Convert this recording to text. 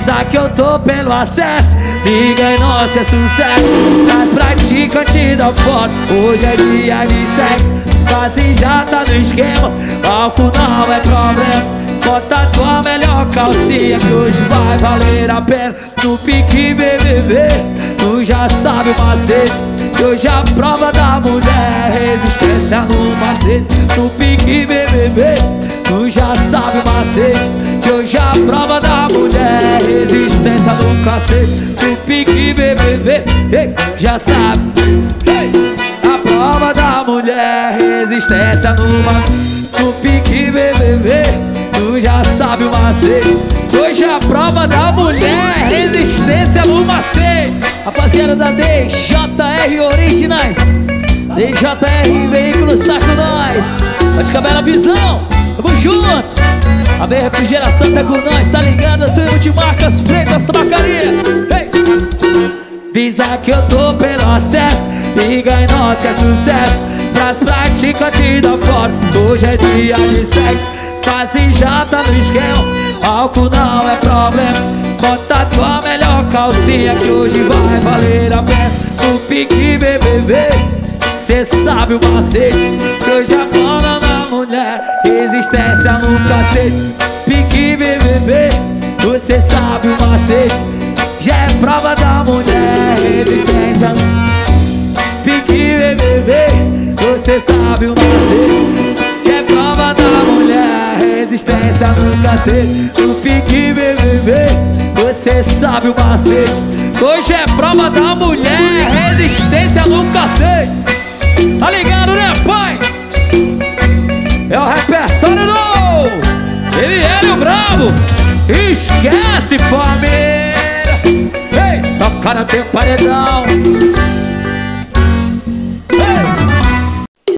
Visa que eu tô pelo acesso, liga e nossa é sucesso. Nas praticantes da foto, hoje é dia de sexo. Quase já tá no esquema, álcool não é problema. Bota tua melhor calcinha que hoje vai valer a pena. No pique BBB, tu já sabe o macete, que hoje a prova da mulher, resistência no macete. No pique BBB, tu já sabe o macete, que hoje a prova da mulher, resistência no cacete. No pique BBB, ei, já sabe, ei, a prova da mulher, resistência no macete. No pique BBB, tu já sabe o macete, hoje a prova da mulher, resistência no macete. Rapaziada da DJR Originais, DJR Veículos tá com nós. Pode caber na visão, tamo junto. A BR Refrigeração tá com nós, tá ligado? Tu Multimarcas, Freitas, Tabacaria. Hey! Visa que eu tô pelo acesso, liga em nós que é sucesso. Pras praticantes da foto, hoje é dia de sexo. Quase já tá no esquema, álcool não é problema. Bota tua melhor calcinha que hoje vai valer a pena. No pique BBB, cê sabe o macete, que hoje a prova da mulher, resistência no cacete. Pique BBB, você sabe o macete, já é prova da mulher, resistência no pique BBB, você sabe o macete, já é prova da mulher, resistência no cacete. No pique BBB, você sabe o macete, hoje é prova da mulher, resistência no cacete. Tá ligado, né, pai? É o repertório novo, ele é o brabo, esquece família. Ei, toca no teu paredão.